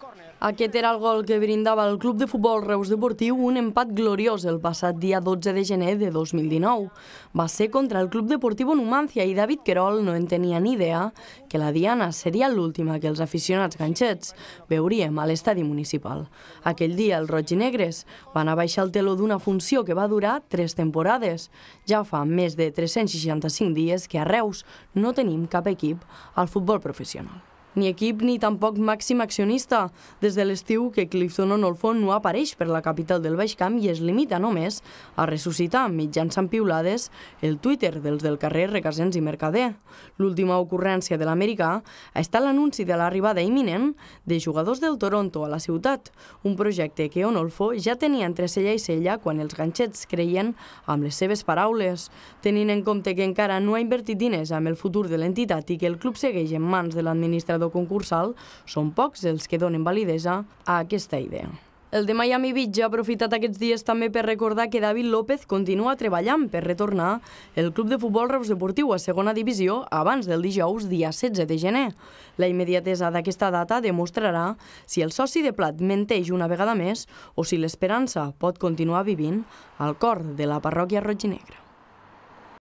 Aquest era el gol que brindava el Club de Futbol Reus Deportiu un empat gloriós el passat dia 12 de gener de 2019. Va ser contra el Club Deportiu Numancia i David Querol no en tenia ni idea que la diana seria l'última que els aficionats ganxets veuríem a l'estadi municipal. Aquell dia els roig i negres van abaixar el teló d'una funció que va durar 3 temporades. Ja fa més de 365 dies que a Reus no tenim cap equip al futbol professional. Ni equip ni tampoc màxim accionista. Des de l'estiu que Clifton Onolfo no apareix per la capital del Baix Camp i es limita només a ressuscitar mitjançant piulades el Twitter dels del carrer Recasens i Mercader. L'última ocurrència de l'americà ha estat l'anunci de l'arribada imminent de jugadors del Toronto a la ciutat, un projecte que Onolfo ja tenia entre cella i cella quan els ganxets creien amb les seves paraules. Tenint en compte que encara no ha invertit diners amb el futur de l'entitat i que el club segueix en mans de l'administrador concursal, són pocs els que donen validesa a aquesta idea. El de Miami Beach ha aprofitat aquests dies també per recordar que David López continua treballant per retornar el Club de Futbol Reus Deportiu a segona divisió abans del dijous, dia 16 de gener. La immediatesa d'aquesta data demostrarà si el soci de plat menteix una vegada més o si l'esperança pot continuar vivint al cor de la parròquia roig i negra.